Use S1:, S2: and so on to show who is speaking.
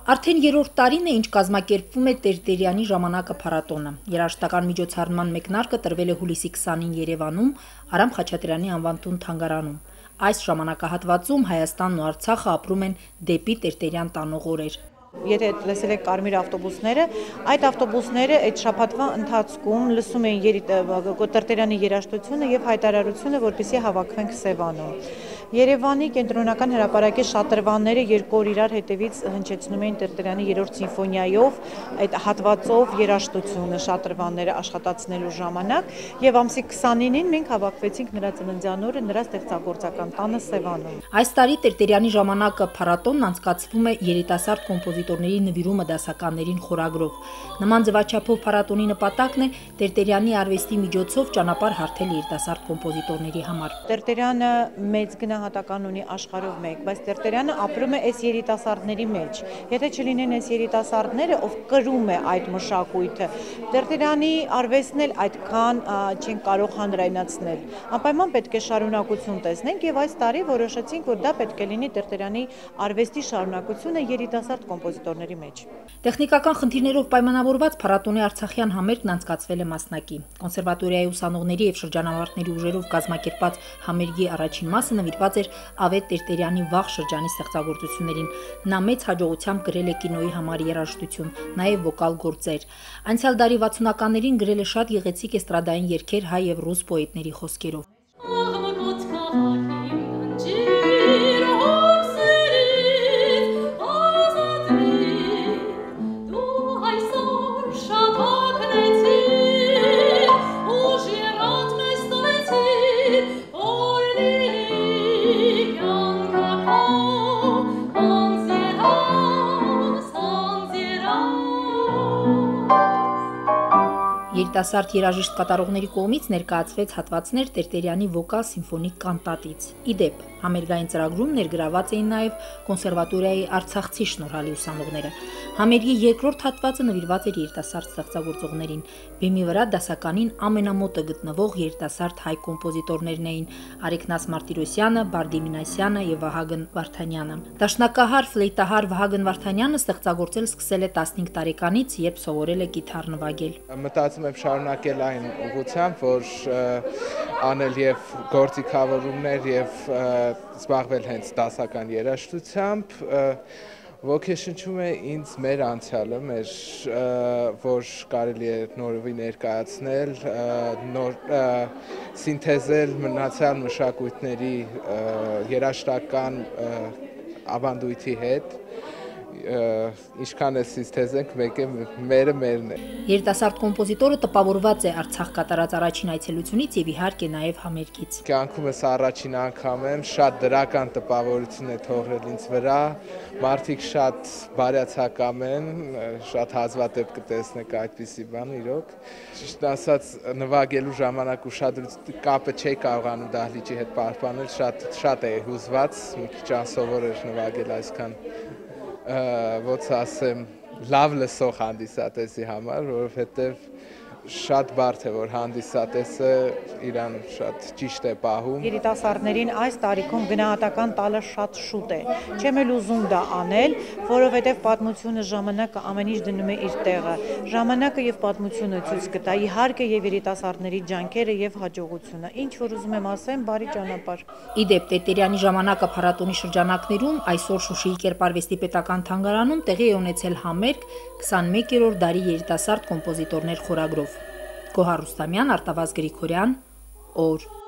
S1: Արդեն երրորդ տարին է, ինչ կազմակերպվում է Տերտերյանի ժամանակը փառատոնը։ Երաժշտական միջոցառման մեկնարկը տրվել է հուլիսի 20-ին Երևանում, Արամ Խաչատրյանի անվան տուն թանգարանում։ Այս ժամանակահատվածում Հայաստանն ու Արցախը ապրում են դեպի Տերտերյան տանող օրեր։
S2: Եթե լսել եք կարմիր ավտոբուսները, այդ ավտոբուսները այդ շաբաթվա ընթացքում լսում էին Տերտերյանի երաժշտությունը եւ հայտարարությունը, որպեսզի հավաքվենք Սևանում։ Երևանի կենտրոնական հրապարակի շատրվանները երկու օր իրար հետևից հնչեցնում էին Տերտերյանի 3-րդ սիմֆոնիայով, այդ հատվածով երաժշտությունը շատրվանները աշխատացնելու ժամանակ, եւ ամսի 29-ին մենք հավաքվեցինք նրա ծննդյան օրը նրա ստեղծագործական տանը Սևանում։
S1: Այս տարի Տերտերյանի ժամանակը փառատոնն անցկացվում է երիտասարդ կոմպոզիտորների նվիրումը դասականներին խորագրով։ Նման ձևաչափով փառատոնի նպատակն է Տերտերյանի արվեստի միջոցով ճանապարհ հարթել երիտասարդ կոմպոզիտորների համար։
S2: Տերտերյանը մեծ գնահատական ունի աշխարհով մեկ, բայց Տերտերյանը ապրում է այս երիտասարդների մեջ։ Եթե չլինեն այս երիտասարդները, ով կրում է այդ մշակույթը, Տերտերյանի արվեստն էլ այդքան չեն կարող հանրայնացնել։ Անպայման պետք է շարունակություն տեսնենք եւ այս տարի որոշեցինք, որ դա պետք է լինի Տերտերյանի արվեստի շարունակությունը երիտասարդ կոմպոզիտորների մեջ։
S1: Տեխնիկական խնդիրներով պայմանավորված փառատոնի արցախյան համերգն անցկացվել է մասնակի։ Կոնսերվատորիայի ուսանողների եւ շրջանավարտների ուժերով կազմակերպված համերգի առաջին մասը նվիրված էր Ավետ Տերտերյանի վաղ շրջանի ստեղծագործություններին։ Նա մեծ հաջողությամբ գրել է կինոյի համար երաժշտություն, նաեւ վոկալ գործեր։ Անցյալ դարի 60-ականներին գրել է շատ գեղեցիկ էստրադային երգեր հայ եւ ռուս պոետների խոսքերով։ Երիտասարդ երաժիշտ կատարողների կողմից ներկայացվեց հատվածներ Տերտերյանի վոկալ սիմֆոնիկ կանտատից։ Ի դեպ, համերգային ծրագրում ներգրաված էին նաև կոնսերվատորիայի արցախցի շնորհալի ուսանողները։ Համերգի երկրորդ հատվածը նվիրված էր երիտասարդ ստեղծագործողներին։ Բեմի վրա դասականին ամենամոտը գտնվող երիտասարդ հայ կոմպոզիտորներն էին Արեգնաս Մարտիրոսյանը, Բարդի Մինասյանը եւ Վահագն Վարդանյանը։ Դաշնակահար ֆլեյտահար Վահագն Վարդանյանը ստեղծագործել սկսել է 15 տարեկանից, երբ սովորել է կիթառ նվագել։
S3: Մտածում եմ շարունակել այն ուղղությամբ, որ անել եւ գործիքավորումներ եւ զբաղվել հենց դասական երաժշտությամբ, ոգեշնչում է ինձ մեր անցյալը, որ կարելի է նորովի ներկայացնել, նոր սինթեզել մնացյալ մշակույթների երաժշտական ավանդույթի հետ, ինչքան է սինթեզենք, մերը մերն է։
S1: Երիտասարդ կոմպոզիտորը տպավորված է Արցախ կատարած առաջին այցելությունից եւ իհարկե նաեւ համերգից։
S3: Կյանքումս առաջին անգամ եմ, շատ դրական տպավորություն է թողել ինձ վրա, մարդիկ շատ բարյացակամ են, շատ հազվադեպ կտեսնեք այդպիսի բան իրոք։ Ճիշտ ասած, նվագելու ժամանակ ուշադրություն կապը չէի կարողանում դահլիճի հետ պահպանել, շատ է հուզված, մի քիչ անսովոր էր նվագել այսքան ոնց ասեմ, լավ լսող հանդիսատեսի համար, որովհետև շատ բարդ է, որ հանդիսատեսը իրան շատ ճիշտ է պահում։
S2: Երիտասարդներին այս տարիքում գնահատական տալը շատ շուտ է։ Չեմ էլ ուզում դա անել, որովհետև պատմությունը ժամանակը ամեն ինչ դնում է իր տեղը։ Ժամանակը եւ պատմությունը ցույց կտա իհարկե եւ երիտասարդների ջանքերը եւ հաջողությունը։ Ինչ որ ուզում եմ ասեմ, բարի ճանապարհ։
S1: Ի դեպ, Տերտերյանի ժամանակը փառատոնի շրջանակներում այսօր Շուշիի Կերպարվեստի պետական թանգարանում տեղի է ունեցել համերգ 21-րդ դարի երիտասարդ կոմպոզիտորներ խորագրով։ Գոհար Ռուստամյան, Արտավազդ Գրիգորյան, օր։